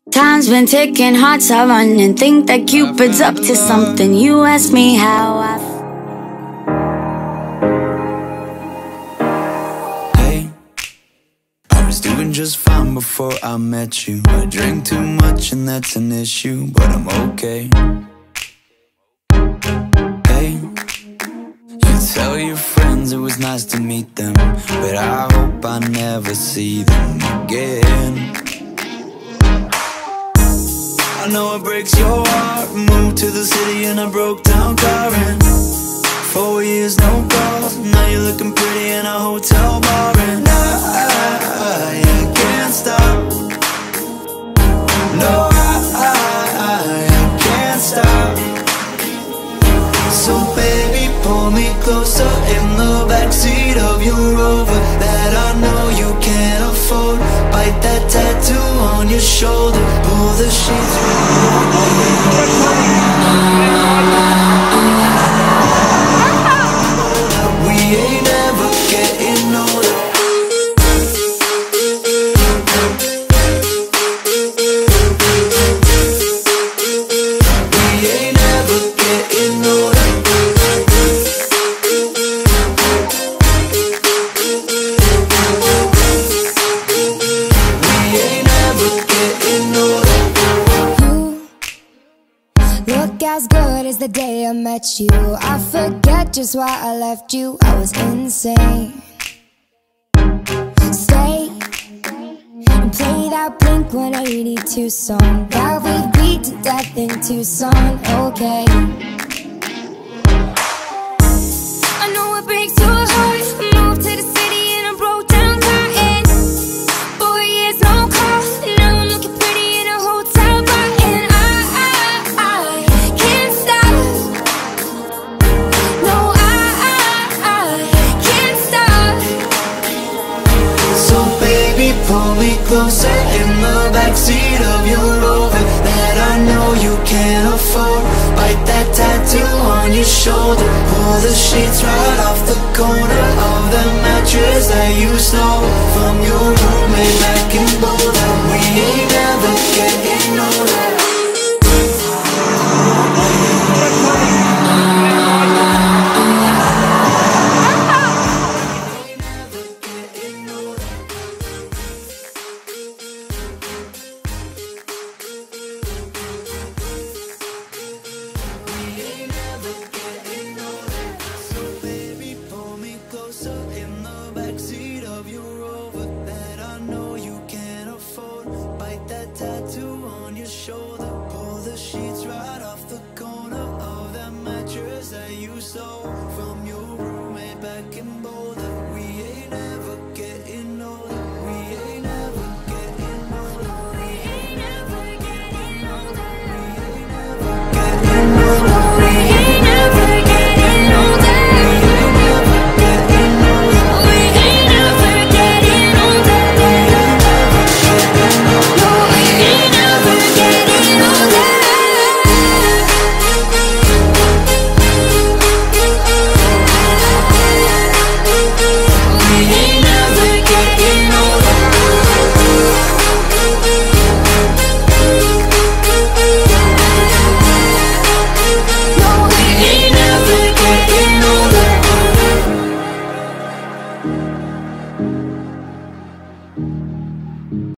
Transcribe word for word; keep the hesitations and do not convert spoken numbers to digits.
Time's been ticking, hearts are running. Think that Cupid's up to something. You ask me how I f Hey, I was doing just fine before I met you. I drink too much and that's an issue, but I'm okay. Hey, you tell your friends it was nice to meet them, but I hope I never see them again. I know it breaks your heart. Moved to the city in a broke down car, and four years no calls. Now you're looking pretty in a hotel bar, and I, I can't stop. No, I, I, I can't stop. So baby, pull me closer in the backseat of your Rover that I know you can't afford. Bite that tattoo on your shoulder. Pull the sheets. We ain't never getting older. We ain't never getting older. We ain't never getting older. Look as good as the day I met you. I forget just why I left you. I was insane. Stay and play that Blink one eighty-two song that we beat to death in Tucson. Okay, I know it breaks your heart. Moved to the city in a broke down car, and four years no call. Now I'm looking pretty in a hotel bar, and I, I, I can't stop. No, I, I, I can't stop. So baby, pull me closer in the backseat of your Rover that I know you can't afford. Bite that tattoo on your shoulder. Pull the sheets right off the corner.